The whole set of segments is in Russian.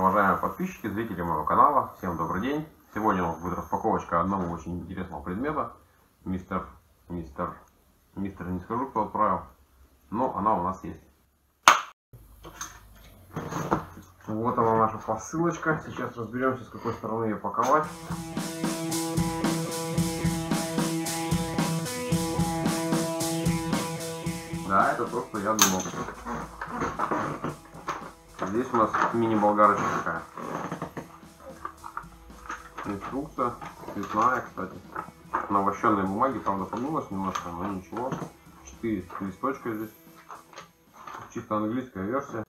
Уважаемые подписчики, зрители моего канала, всем добрый день. Сегодня у нас будет распаковочка одного очень интересного предмета. Мистер, не скажу, кто отправил, но она у нас есть. Вот она, наша посылочка. Сейчас разберемся, с какой стороны ее паковать. Да, это то, что я думал. Здесь у нас мини-болгарочка такая. Инструкция цветная, кстати. На вощенной бумаге, правда, поднулась немножко, но ничего. 4 листочка здесь. Чисто английская версия.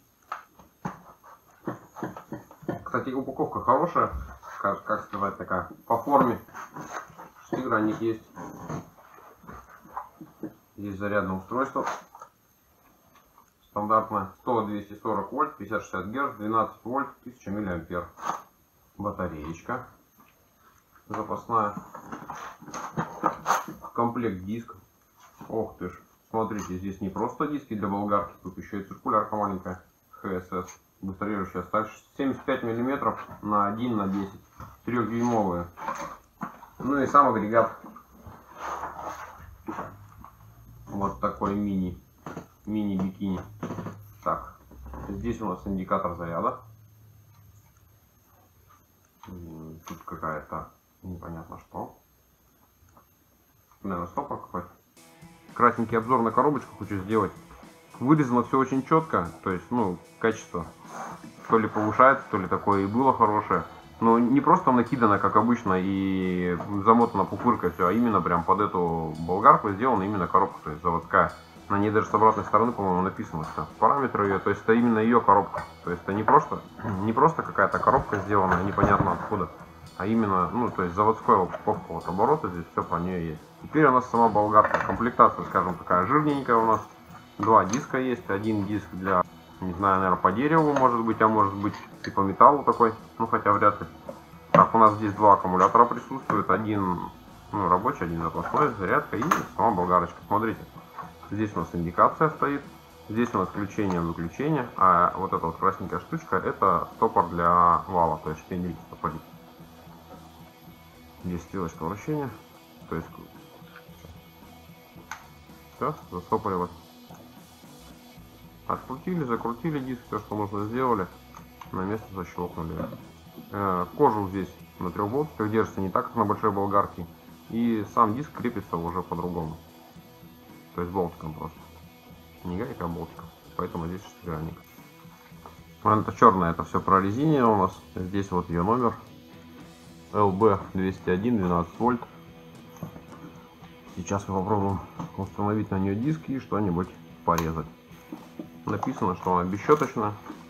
Кстати, упаковка хорошая, как сказать, такая по форме. Шестигранник есть. Здесь зарядное устройство. Стандартная 100-240 вольт, 50-60 Гц, 12 вольт, 1000 миллиампер. Батареечка запасная. Комплект дисков. Ох ты ж, смотрите, здесь не просто диски для болгарки, тут еще и циркулярка маленькая. ХСС. Быстрорежущая сталь. 75 мм на 1 на 10. 3-дюймовые. Ну и сам агрегат. Вот такой мини-бикини. Так, здесь у нас индикатор заряда. Тут какая-то непонятно что. Наверное, стопор какой-то. Красненький обзор на коробочку хочу сделать. Вырезано все очень четко, то есть, ну, качество то ли повышается, то ли такое и было хорошее. Но не просто накидано, как обычно, и замотано пупыркой все, а именно прям под эту болгарку сделана именно коробка, то есть заводская. На ней даже с обратной стороны, по-моему, написано, что параметры ее, то есть это именно ее коробка. То есть это не просто какая-то коробка сделана непонятно откуда, а именно, ну, то есть заводская упаковка, вот обороты здесь все про нее есть. Теперь у нас сама болгарка. Комплектация, скажем, такая жирненькая у нас. Два диска есть. Один диск для, не знаю, наверное, по дереву может быть, а может быть и по металлу такой, ну хотя вряд ли. Так, у нас здесь два аккумулятора присутствует. Один, ну, рабочий, один запасной, зарядка и сама болгарочка. Смотрите, здесь у нас индикация стоит. Здесь у нас включение-выключение. А вот эта вот красненькая штучка, это стопор для вала, то есть шпиндель стопорить. Здесь стрелочка вращения, то есть все, застопорилось. Открутили, закрутили диск, все, что нужно, сделали, на место защелкнули. Кожух здесь на 3 болтиках держится, не так, как на большой болгарке. И сам диск крепится уже по-другому. То есть болтиком просто. Не гайка, а болтиком. Поэтому здесь шестигранник. Это черное, это все прорезинено у нас. Здесь вот ее номер. LB201, 12 вольт. Сейчас мы попробуем установить на нее диск и что-нибудь порезать. Написано, что она бесщеточная.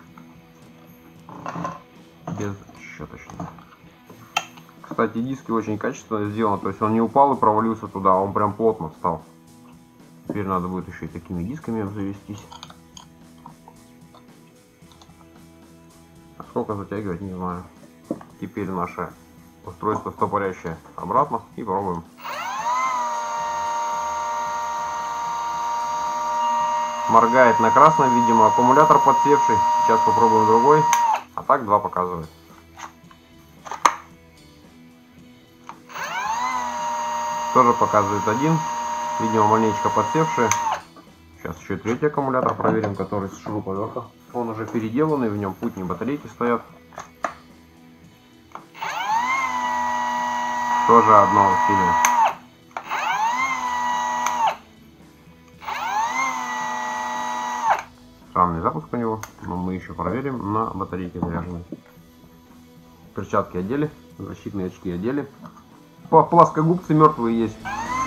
Бесщеточная. Кстати, диски очень качественно сделаны, то есть он не упал и провалился туда, а он прям плотно встал. Теперь надо будет еще и такими дисками обзавестись. А сколько затягивать, не знаю. Теперь наше устройство стопорящее обратно и пробуем. Моргает на красном, видимо, аккумулятор подсевший. Сейчас попробуем другой. А так два показывает. Тоже показывает один. Видимо, маленечко подсевший. Сейчас еще третий аккумулятор проверим, который с шуруповерта. Он уже переделанный, в нем путни батарейки стоят. Тоже одно усилие. Странный запуск у него, но мы еще проверим на батарейке заряженной. Перчатки одели, защитные очки одели. Плоскогубцы мертвые есть.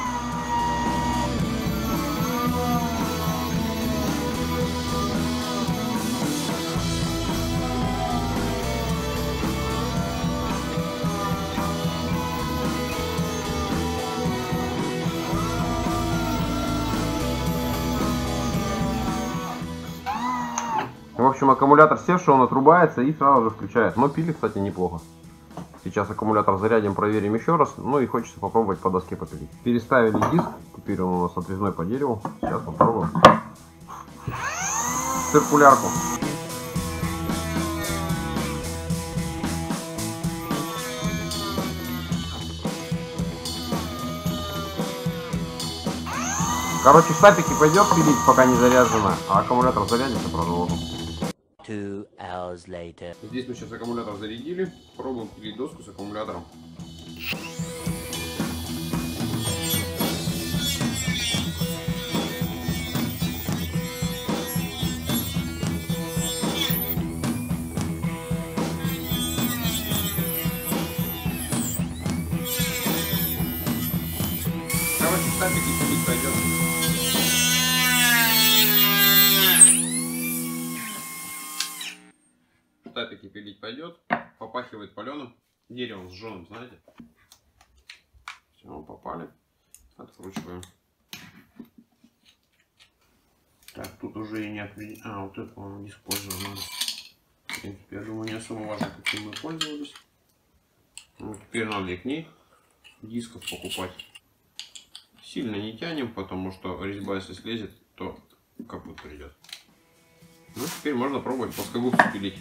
В общем, аккумулятор севший, он отрубается и сразу же включает. Но пили, кстати, неплохо. Сейчас аккумулятор зарядим, проверим еще раз. Ну и хочется попробовать по доске попилить. Переставили диск. Теперь он у нас отрезной по дереву. Сейчас попробуем. Циркулярку. Короче, штапики пойдет пилить, пока не заряжено, а аккумулятор зарядится, продолжим. 2 hours later. Здесь мы сейчас аккумулятор зарядили, пробуем пилить доску с аккумулятором. Короче, штапики пилить пойдет. Штапики пилить пойдет, попахивает паленым деревом сжженным, знаете. Все, попали, откручиваем. Так, тут уже и не отвели. А, вот это, по-моему, не использовал. Надо. В принципе, я думаю, не особо важно, каким мы пользовались. Ну, теперь надо и к ней дисков покупать. Сильно не тянем, потому что резьба, если слезет, то капут придет. Ну, теперь можно пробовать плоскогубцы пилить.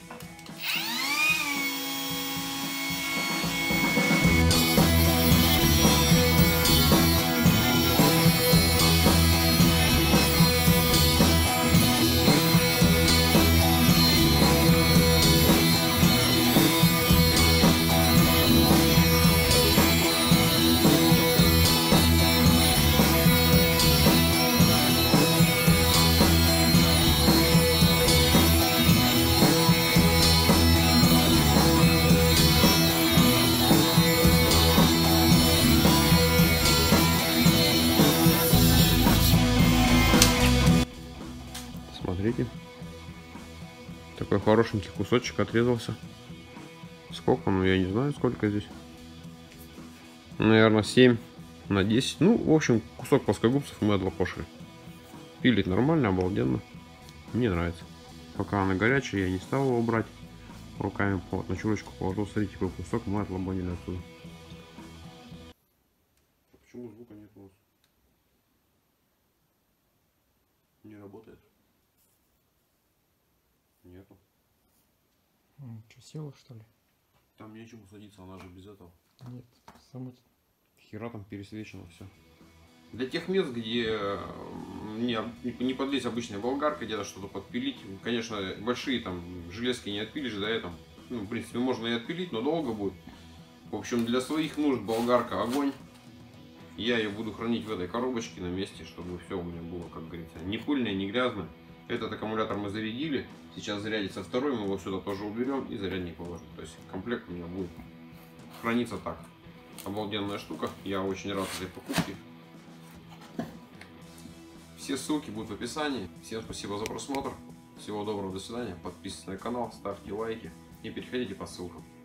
Смотрите, такой хорошенький кусочек отрезался. Сколько? Ну, я не знаю, сколько здесь. Наверное, 7 на 10. Ну, в общем, кусок плоскогубцев мы отлопошили. Пилит нормально, обалденно. Мне нравится. Пока она горячая, я не стал его брать. Руками на чурочку положил. Смотрите, какой кусок мы отломанили отсюда. Почему звука нет у вас? Не работает? Нету. Что, села, что ли? Там нечему садиться, она же без этого. Нет, само... Хера там пересвечено все. Для тех мест, где не подлезть обычной болгаркой, где-то что-то подпилить, конечно, большие там железки не отпилишь, да, это, ну, в принципе, можно и отпилить, но долго будет. В общем, для своих нужд болгарка огонь. Я ее буду хранить в этой коробочке на месте, чтобы все у меня было, как говорится, не пыльное, не грязное. Этот аккумулятор мы зарядили, сейчас зарядится второй, мы его сюда тоже уберем и зарядник положим. То есть комплект у меня будет храниться так. Обалденная штука, я очень рад этой покупке. Все ссылки будут в описании. Всем спасибо за просмотр. Всего доброго, до свидания. Подписывайтесь на канал, ставьте лайки и переходите по ссылкам.